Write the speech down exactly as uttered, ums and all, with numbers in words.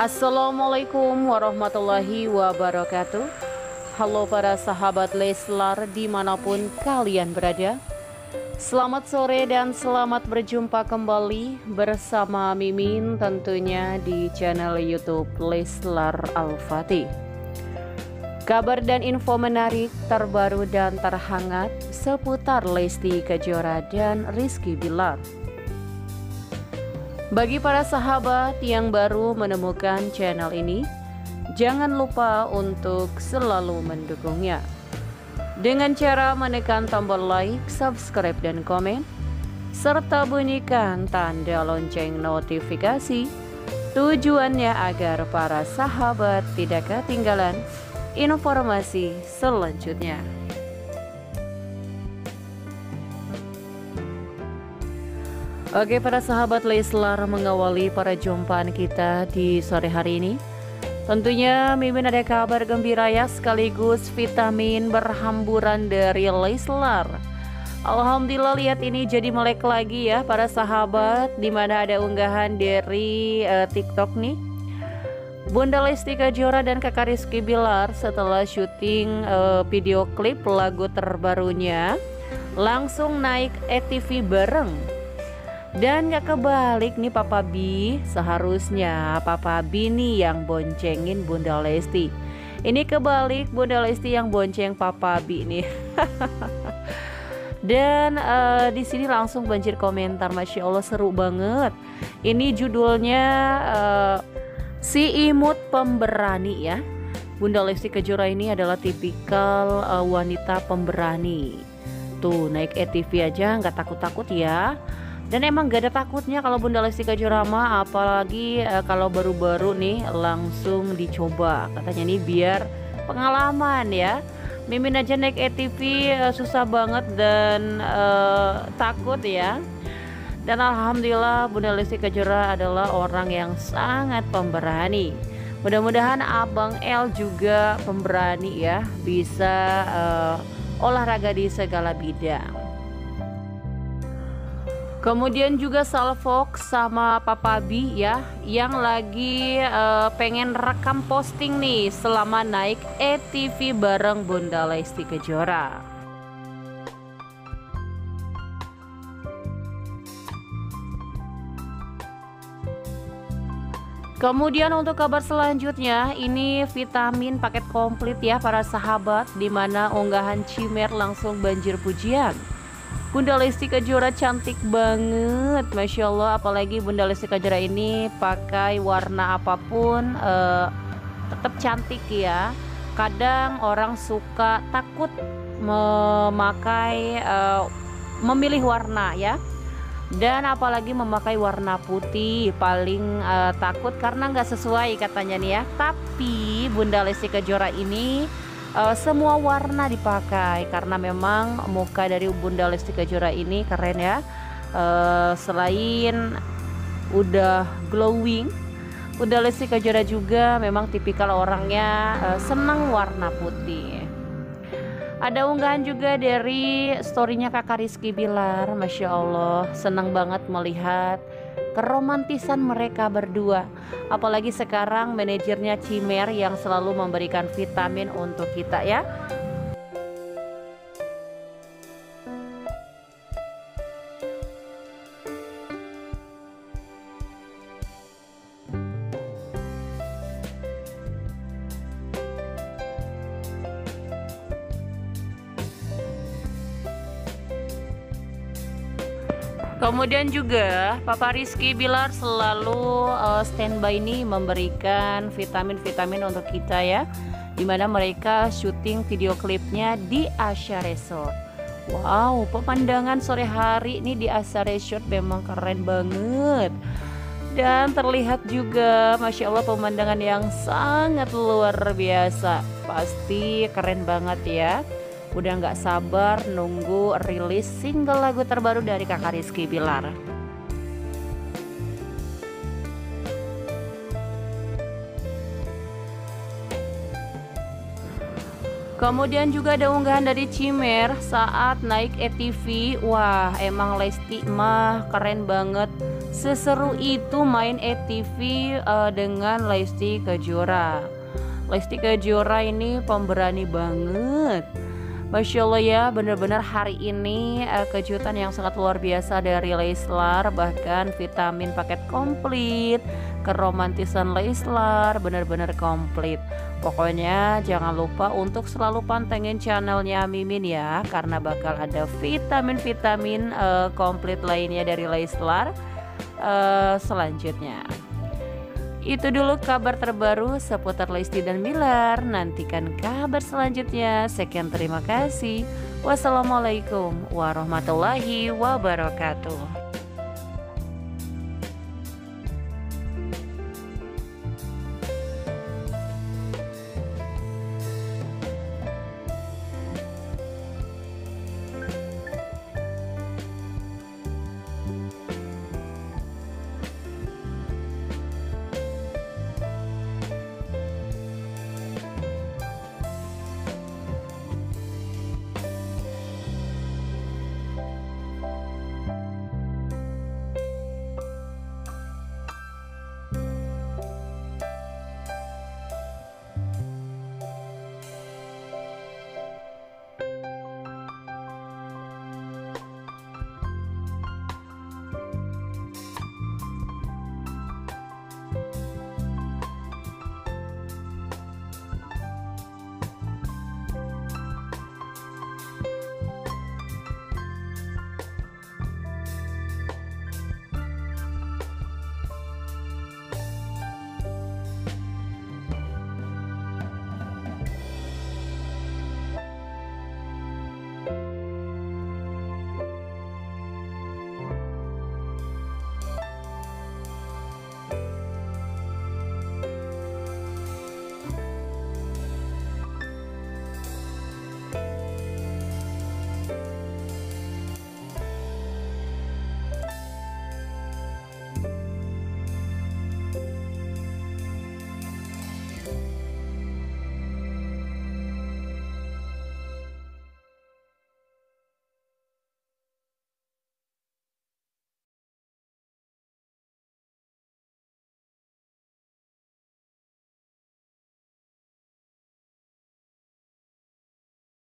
Assalamualaikum warahmatullahi wabarakatuh. Halo para sahabat Leslar dimanapun kalian berada. Selamat sore dan selamat berjumpa kembali bersama Mimin tentunya di channel YouTube Leslar Al-Fatih. Kabar dan info menarik terbaru dan terhangat seputar Lesti Kejora dan Rizky Bilar. Bagi para sahabat yang baru menemukan channel ini, jangan lupa untuk selalu mendukungnya dengan cara menekan tombol like, subscribe, dan komen, serta bunyikan tanda lonceng notifikasi. Tujuannya agar para sahabat tidak ketinggalan informasi selanjutnya. Oke para sahabat Leslar, mengawali para jumpaan kita di sore hari ini, tentunya Mimin ada kabar gembira ya, sekaligus vitamin berhamburan dari Leslar. Alhamdulillah, lihat ini jadi melek lagi ya para sahabat, dimana ada unggahan dari uh, TikTok nih. Bunda Lesti Kejora dan kakak Rizky Bilar setelah syuting uh, video klip lagu terbarunya langsung naik A T V bareng. Dan gak kebalik nih Papa B, seharusnya Papa B nih yang boncengin Bunda Lesti. Ini kebalik, Bunda Lesti yang bonceng Papa B nih. Dan uh, di sini langsung banjir komentar, Masya Allah seru banget. Ini judulnya uh, Si Imut Pemberani ya. Bunda Lesti Kejora ini adalah tipikal uh, wanita pemberani. Tuh naik A T V aja nggak takut-takut ya. Dan emang gak ada takutnya kalau Bunda Lesti Kejora mah, apalagi uh, kalau baru-baru nih langsung dicoba. Katanya nih biar pengalaman ya. Mimin aja naik A T V uh, susah banget dan uh, takut ya. Dan alhamdulillah Bunda Lesti Kejora adalah orang yang sangat pemberani. Mudah-mudahan Abang L juga pemberani ya, bisa uh, olahraga di segala bidang. Kemudian juga Salvox sama Papa B ya, yang lagi uh, pengen rekam posting nih selama naik A T V bareng Bunda Lesti Kejora. Kemudian untuk kabar selanjutnya, ini vitamin paket komplit ya para sahabat, dimana unggahan Cimer langsung banjir pujian. Bunda Lesti Kejora cantik banget, Masya Allah. Apalagi Bunda Lesti Kejora ini pakai warna apapun uh, tetap cantik ya. Kadang orang suka takut memakai uh, memilih warna ya. Dan apalagi memakai warna putih paling uh, takut karena nggak sesuai katanya nih ya. Tapi Bunda Lesti Kejora ini Uh, semua warna dipakai karena memang muka dari Bunda Lesti Kejora ini keren ya. Uh, selain udah glowing, Bunda Lesti Kejora juga memang tipikal orangnya uh, senang warna putih. Ada unggahan juga dari storynya kakak Rizky Bilar, Masya Allah senang banget melihat keromantisan mereka berdua. Apalagi sekarang manajernya Cimer yang selalu memberikan vitamin untuk kita ya. Kemudian juga Papa Rizky Bilar selalu uh, standby nih memberikan vitamin-vitamin untuk kita ya, dimana mereka syuting video klipnya di Asha Resort. Wow, pemandangan sore hari ini di Asha Resort memang keren banget. Dan terlihat juga Masya Allah pemandangan yang sangat luar biasa. Pasti keren banget ya. Udah nggak sabar nunggu rilis single lagu terbaru dari kakak Rizky Bilar. Kemudian juga ada unggahan dari Cimer saat naik A T V. Wah, emang Lesti mah keren banget. Seseru itu main A T V uh, dengan Lesti Kejora. Lesti Kejora ini pemberani banget. Masya Allah ya, bener-bener hari ini uh, kejutan yang sangat luar biasa dari Leslar. Bahkan vitamin paket komplit, keromantisan Leslar bener-bener komplit. Pokoknya jangan lupa untuk selalu pantengin channelnya Mimin ya, karena bakal ada vitamin-vitamin uh, komplit lainnya dari Leslar uh, selanjutnya. Itu dulu kabar terbaru seputar Lesti dan Bilar. Nantikan kabar selanjutnya. Sekian, terima kasih. Wassalamualaikum warahmatullahi wabarakatuh.